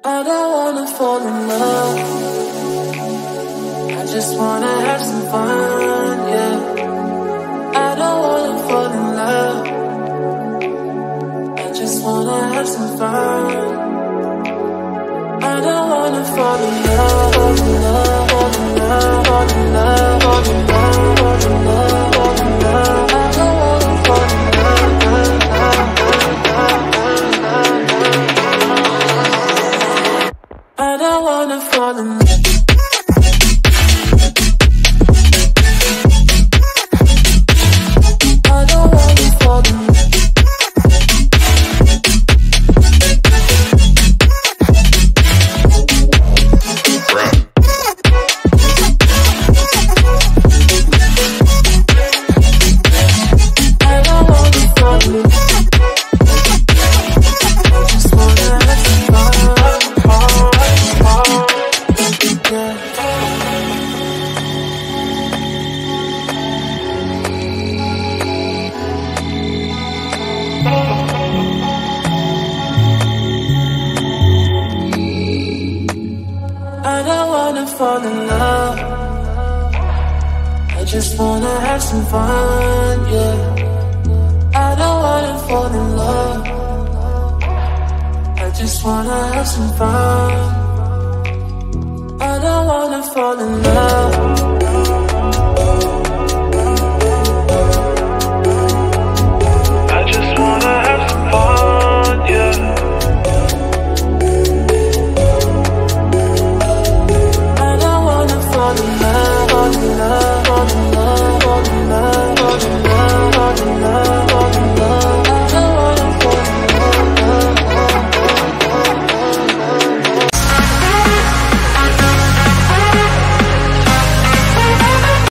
I don't wanna fall in love. I just wanna have some fun, yeah. I don't wanna fall in love. I just wanna have some fun. I don't wanna fall in love, fall in love, fall in love, fall in love, fall in love, fall in love, fall in love. I don't wanna fall in love. I don't wanna fall in love. I don't wanna fall in love. Fall in love. I just wanna have some fun, yeah. I don't wanna fall in love. I just wanna have some fun. I don't wanna fall in love.